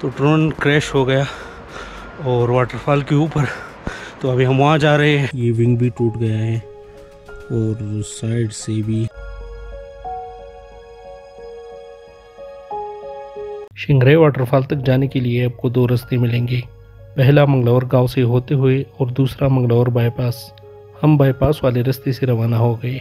तो drone crash हो गया और वाटरफॉल के ऊपर। तो अभी हम वहाँ जा रहे हैं। ये विंग भी टूट गया है और साइड से भी। शिंगरे वाटरफॉल तक जाने के लिए आपको दो रास्ते मिलेंगे। पहला मंगलौर गांव से होते हुए और दूसरा मंगलौर बाईपास। हम बाईपास वाले रास्ते से रवाना हो गए।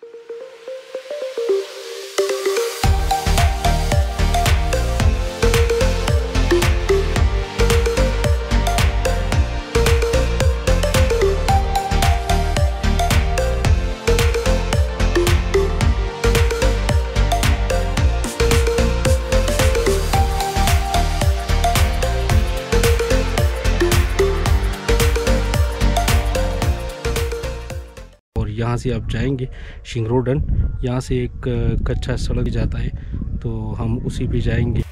यहाँ से आप जाएंगे शिंगरोडन। यहाँ से एक कच्चा सड़क जाता है तो हम उसी पे जाएंगे।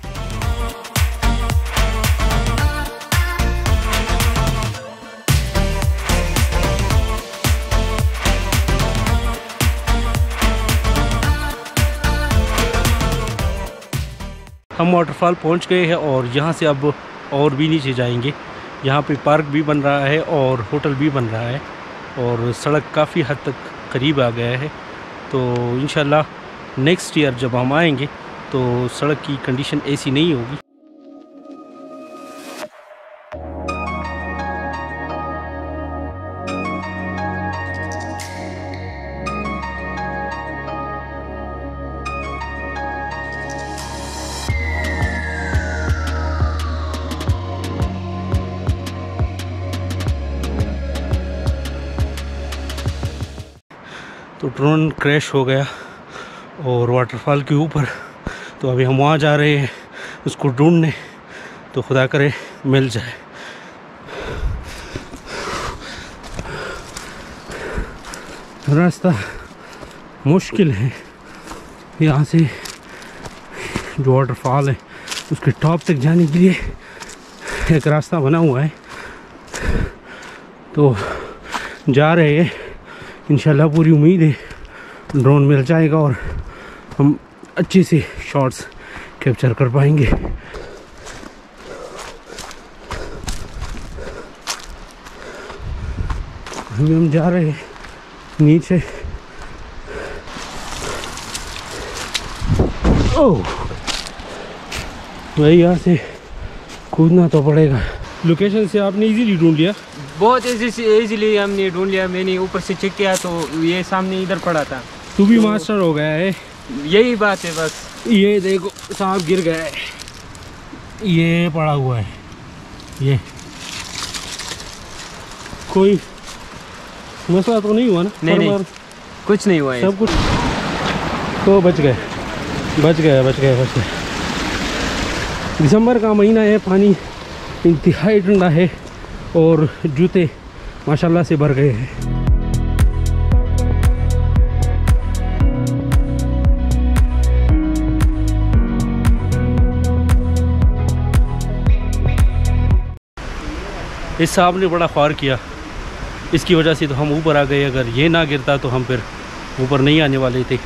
हम वाटरफॉल पहुँच गए हैं और यहाँ से अब और भी नीचे जाएंगे। यहाँ पे पार्क भी बन रहा है और होटल भी बन रहा है और सड़क काफ़ी हद तक करीब आ गया है। तो इंशाल्लाह नेक्स्ट ईयर जब हम आएंगे तो सड़क की कंडीशन ऐसी नहीं होगी। तो ड्रोन क्रैश हो गया और वाटरफॉल के ऊपर। तो अभी हम वहाँ जा रहे हैं उसको ढूंढने। तो खुदा करे मिल जाए। रास्ता मुश्किल है। यहाँ से जो वाटरफॉल है उसके टॉप तक जाने के लिए एक रास्ता बना हुआ है। तो जा रहे हैं। इंशाल्लाह पूरी उम्मीद है ड्रोन मिल जाएगा और हम अच्छे से शॉट्स कैप्चर कर पाएंगे। अभी हम जा रहे हैं नीचे। ओह भाई, यहाँ से कूदना तो पड़ेगा। लोकेशन से आपने इजीली ढूंढ लिया? बहुत इजीली हमने ढूंढ लिया। मैंने ऊपर से चेक किया तो ये सामने इधर पड़ा था। तू भी मास्टर हो गया है। यही बात है बस। ये देखो सांप गिर गया है। ये पड़ा हुआ है। ये कोई मसला तो नहीं हुआ ना? नहीं, कुछ नहीं हुआ है। सब कुछ तो बच गए। दिसंबर का महीना है, पानी इंतहाई ठंडा है और जूते माशाल्लाह से भर गए हैं। इस सांप ने बड़ा ख्वार किया। इसकी वजह से तो हम ऊपर आ गए। अगर ये ना गिरता तो हम फिर ऊपर नहीं आने वाले थे।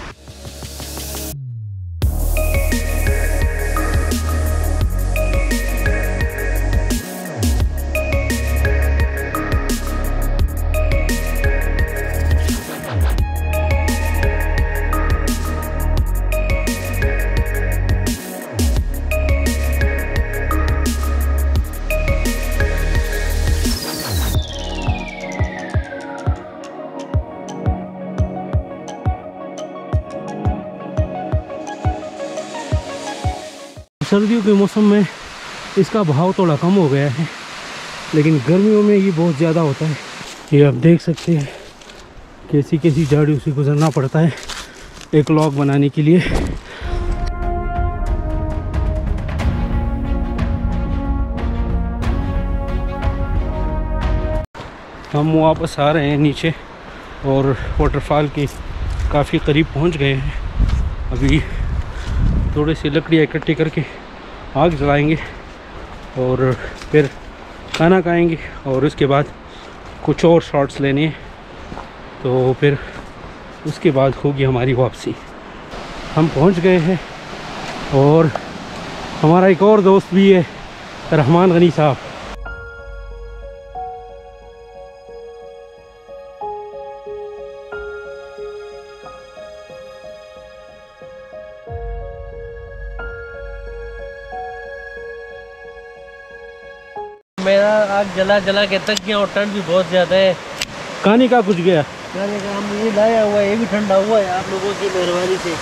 सर्दियों के मौसम में इसका भाव थोड़ा कम हो गया है, लेकिन गर्मियों में ये बहुत ज़्यादा होता है। ये आप देख सकते हैं कैसी कैसी झाड़ियों से गुजरना पड़ता है एक लॉग बनाने के लिए। हम वापस आ रहे हैं नीचे और वाटरफॉल के काफ़ी करीब पहुंच गए हैं। अभी थोड़ी सी लकड़ियाँ इकट्ठी करके आग जलाएंगे और फिर खाना खाएंगे और उसके बाद कुछ और शॉट्स लेने हैं। तो फिर उसके बाद होगी हमारी वापसी। हम पहुंच गए हैं और हमारा एक और दोस्त भी है रहमान गनी साहब। मेरा आग जला जला के तक गया और ठंड भी बहुत ज़्यादा है। कहानी का कुछ गया खाने का हम ये लाया हुआ है, ये भी ठंडा हुआ है आप लोगों की मेहरबानी से।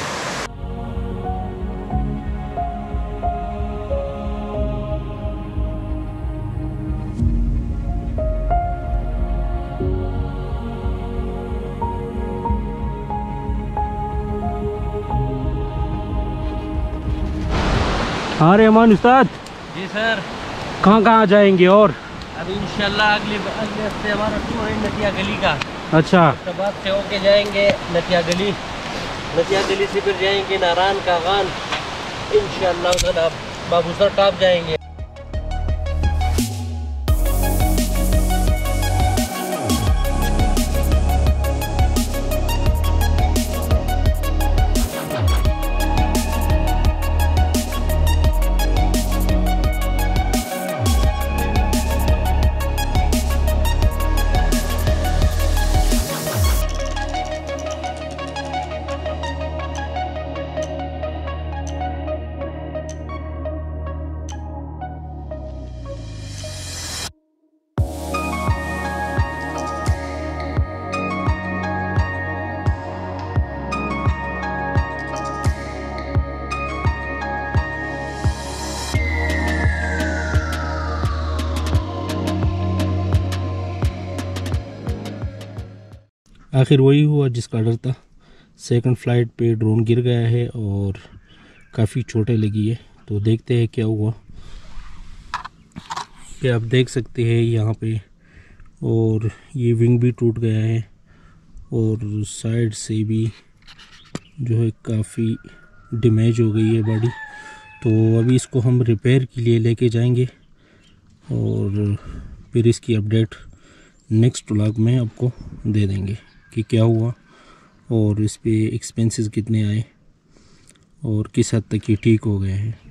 हाँ रहमान उस्ताद, जी सर। कहाँ कहाँ जाएंगे? और अभी इंशाल्लाह अगले हफ्ते हमारा टूर है नतिया गली का। अच्छा, शबाब से होके जाएंगे नतिया गली, नतिया गली से फिर जाएंगे नारायण का गान, इंशाल्लाह उधर आप बाबूसर टॉप जाएंगे। आखिर वही हुआ जिसका डर था। सेकंड फ्लाइट पे ड्रोन गिर गया है और काफ़ी चोटें लगी है। तो देखते हैं क्या हुआ। ये आप देख सकते हैं यहाँ पे, और ये विंग भी टूट गया है और साइड से भी जो है काफ़ी डैमेज हो गई है बॉडी। तो अभी इसको हम रिपेयर के लिए लेके जाएंगे और फिर इसकी अपडेट नेक्स्ट व्लॉग में आपको दे देंगे कि क्या हुआ और इस पे एक्सपेंसेस कितने आए और किस हद तक ये ठीक हो गए हैं।